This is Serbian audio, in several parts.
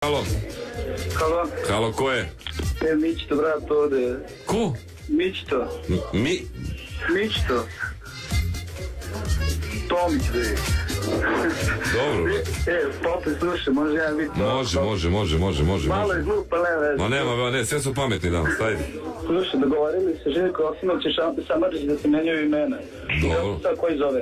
Halo. Halo? Halo, ko je? Mićito, brat, ovde. Ko? Mićito. Mićito. Tomić, bre. Dobro. Pope, slušaj, može jedan biti... Može. Malo je glup, pa ne vezi. Ma nema, ne, sve su pametni danas, ajde. Slušaj, dogovorili se Željko Joksimović i Samardžić da se menjaju imena. Dobro. Kako koji zove?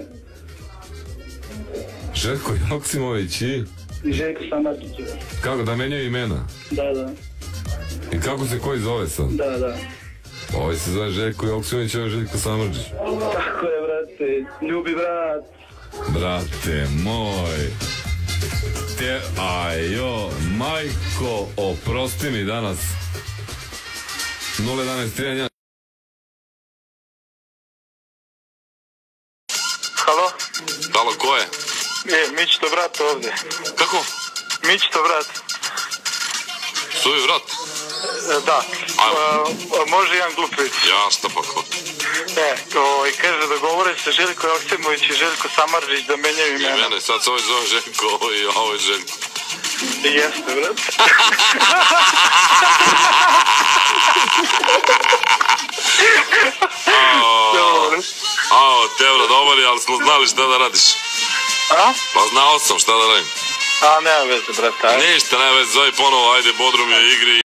Željko Joksimović i Željko Samardžić. kako da menjaju imena? Da. I kako se koji zove sad? Da. Ovaj se zove Željko Joksimović, ovaj Željko Samardžić. Tako je, brate. Ljubi, brat. Brate moj. Ajo, majko, oprosti mi danas. 01131. Halo? Halo, ko je? Mićito, brat, ovde. Kako? Mićito, brat. Suvi vrat? Da. Može jedan glupić. Jasno pa ko. Kaže, dogovore se Željko Joksimović i Željko Samardžić da menjaju imena. Mene, sad se ovaj zove Željko, ovo je Željko. Jeste, brat. Tevra, dobar je, ali smo znali šta da radiš. A? Pa znao sam šta da radim. Nema veze, brate. Ništa, nema veze, zove ponovo, ajde, Bodrum je igri.